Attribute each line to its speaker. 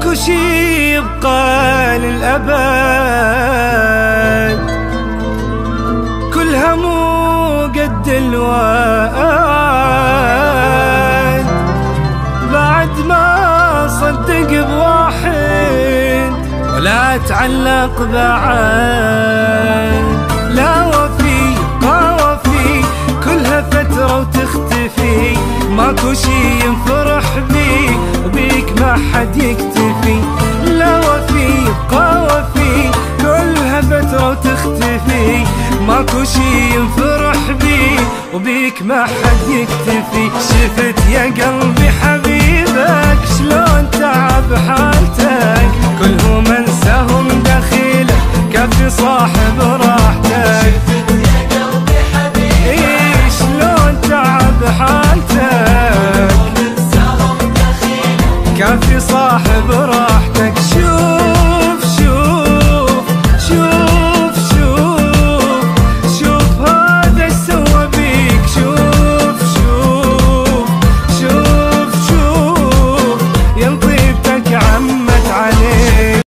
Speaker 1: ماكو شي يبقى للأبد، كلها مو قد الوعد. بعد ما صدق بواحد ولا اتعلق بعد، لا وفي ما وفي كلها فترة وتختفي. ماكو شي ينفرح بي وبيك ما حد يكتفي. لا وفي يبقى وفي كلها فترة وتختفي. ماكو شي ينفرح بي وبيك ما حد يكتفي. شفت يا قلبي حبيبك شلون تعب حالتك، كلهم انساهم دخيلك كفي صاحب راحتك.
Speaker 2: شفت يا قلبي حبيبك
Speaker 1: شلون تعب حالتك
Speaker 2: انساهم دخيلك
Speaker 1: كفي صاحب راحتك.